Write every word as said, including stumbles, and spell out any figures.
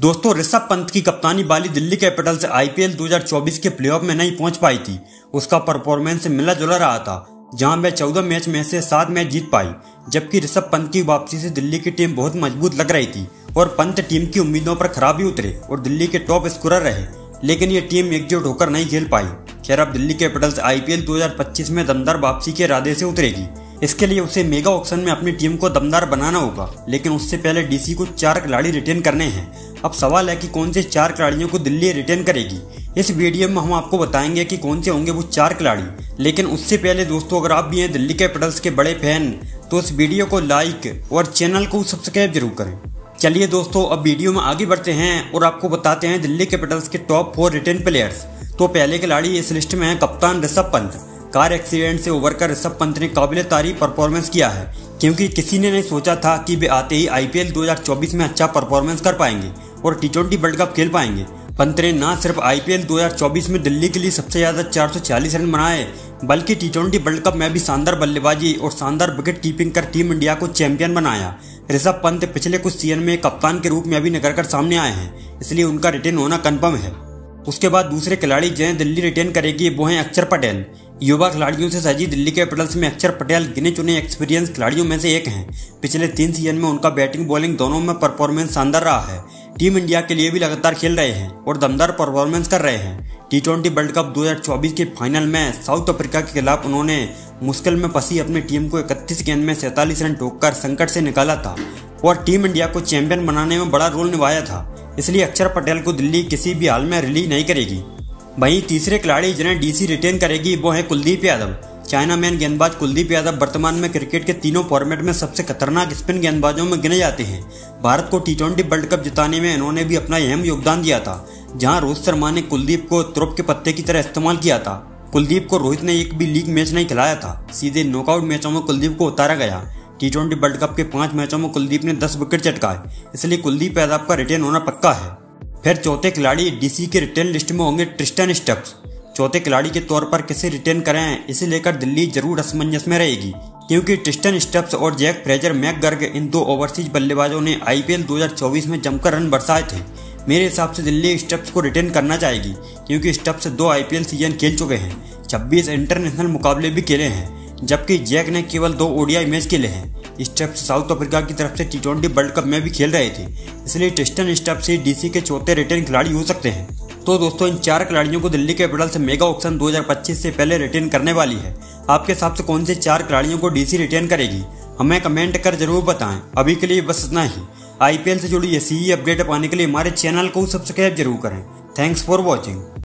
दोस्तों, ऋषभ पंत की कप्तानी वाली दिल्ली कैपिटल्स आईपीएल दो हज़ार चौबीस के प्लेऑफ में नहीं पहुंच पाई थी। उसका परफॉर्मेंस मिला जुला रहा था, जहां वह चौदह मैच में से सात मैच जीत पाई, जबकि ऋषभ पंत की वापसी से दिल्ली की टीम बहुत मजबूत लग रही थी और पंत टीम की उम्मीदों पर खरा भी उतरे और दिल्ली के टॉप स्कोरर रहे, लेकिन ये टीम एकजुट होकर नहीं खेल पाई। खैर, अब दिल्ली कैपिटल्स आईपीएल दो हज़ार पच्चीस में दमदार वापसी के इरादे से उतरेगी। इसके लिए उसे मेगा ऑक्शन में अपनी टीम को दमदार बनाना होगा, लेकिन उससे पहले डीसी को चार खिलाड़ी रिटेन करने हैं। अब सवाल है कि कौन से चार खिलाड़ियों को दिल्ली रिटेन करेगी। इस वीडियो में हम आपको बताएंगे कि कौन से होंगे वो चार खिलाड़ी। लेकिन उससे पहले दोस्तों, अगर आप भी हैं दिल्ली कैपिटल्स के बड़े फैन, तो इस वीडियो को लाइक और चैनल को सब्सक्राइब जरूर करें। चलिए दोस्तों, अब वीडियो में आगे बढ़ते हैं और आपको बताते हैं दिल्ली कैपिटल्स के टॉप फोर रिटेन प्लेयर्स। तो पहले खिलाड़ी इस लिस्ट में है कप्तान ऋषभ पंत। कार एक्सीडेंट से उबरकर ऋषभ पंत ने काबिले तारीफ परफॉर्मेंस किया है, क्योंकि किसी ने नहीं सोचा था कि वे आते ही आईपीएल दो हज़ार चौबीस में अच्छा परफॉर्मेंस कर पाएंगे और टी ट्वेंटी वर्ल्ड कप खेल पाएंगे। पंत ने न सिर्फ आईपीएल दो हज़ार चौबीस में दिल्ली के लिए सबसे ज्यादा चार सौ चालीस रन बनाए, बल्कि टी ट्वेंटी वर्ल्ड कप में भी शानदार बल्लेबाजी और शानदार विकेट कीपिंग कर टीम इंडिया को चैंपियन बनाया। ऋषभ पंत पिछले कुछ सीजन में कप्तान के रूप में अभी निकल कर सामने आए हैं, इसलिए उनका रिटेन होना कंफर्म है। उसके बाद दूसरे खिलाड़ी जिन्हें दिल्ली रिटेन करेगी वो हैं अक्षर पटेल। युवा खिलाड़ियों से सजी दिल्ली कैपिटल्स में अक्षर पटेल गिने चुने एक्सपीरियंस खिलाड़ियों में से एक हैं। पिछले तीन सीजन में उनका बैटिंग बॉलिंग दोनों में परफॉर्मेंस शानदार रहा है। टीम इंडिया के लिए भी लगातार खेल रहे हैं और दमदार परफॉर्मेंस कर रहे हैं। टी ट्वेंटी वर्ल्ड कप दो हज़ार चौबीस के फाइनल में साउथ अफ्रीका के खिलाफ उन्होंने मुश्किल में फंसी अपनी टीम को इकतीस गेंद में सैंतालीस रन ठोककर संकट से निकाला था और टीम इंडिया को चैंपियन बनाने में बड़ा रोल निभाया था। इसलिए अक्षर पटेल को दिल्ली किसी भी हाल में रिलीज नहीं करेगी। वहीं तीसरे खिलाड़ी जिन्हें डीसी रिटेन करेगी वो है कुलदीप यादव। चाइना मैन गेंदबाज कुलदीप यादव वर्तमान में क्रिकेट के तीनों फॉर्मेट में सबसे खतरनाक स्पिन गेंदबाजों में गिने जाते हैं। भारत को टी ट्वेंटी वर्ल्ड कप जिताने में इन्होंने भी अपना अहम योगदान दिया था, जहां रोहित शर्मा ने कुलदीप को तुरुप के पत्ते की तरह इस्तेमाल किया था। कुलदीप को रोहित ने एक भी लीग मैच नहीं खिलाया था, सीधे नॉकआउट मैचों में कुलदीप को उतारा गया। टी ट्वेंटी वर्ल्ड कप के पांच मैचों में कुलदीप ने दस विकेट चटकाए, इसलिए कुलदीप यादव का रिटेन होना पक्का है। फिर चौथे खिलाड़ी डीसी के रिटेन लिस्ट में होंगे ट्रिस्टन स्टब्स। चौथे खिलाड़ी के तौर पर किसे रिटेन करें, इसे लेकर दिल्ली जरूर असमंजस में रहेगी, क्योंकि ट्रिस्टन स्टब्स और जैक फ्रेजर मैकगर्ग इन दो ओवरसीज बल्लेबाजों ने आईपीएल दो हज़ार चौबीस में जमकर रन बरसाए थे। मेरे हिसाब से दिल्ली स्टब्स को रिटेन करना चाहेगी, क्योंकि स्टब्स दो आईपीएल सीजन खेल चुके हैं, छब्बीस इंटरनेशनल मुकाबले भी खेले हैं, जबकि जैक ने केवल दो ओडीआई मैच खेले हैं। स्टब्स साउथ अफ्रीका की तरफ से टी ट्वेंटी वर्ल्ड कप में भी खेल रहे थे, इसलिए ट्रिस्टन स्टब्स ही डीसी के चौथे रिटेन खिलाड़ी हो सकते हैं। तो दोस्तों, इन चार खिलाड़ियों को दिल्ली कैपिटल्स मेगा ऑक्शन दो हज़ार पच्चीस से पहले रिटेन करने वाली है। आपके हिसाब से कौन से चार खिलाड़ियों को डीसी रिटेन करेगी, हमें कमेंट कर जरूर बताएं। अभी के लिए बस इतना ही। आईपीएल से जुड़ी ऐसी ही अपडेट पाने के लिए हमारे चैनल को सब्सक्राइब जरूर करें। Thanks for watching.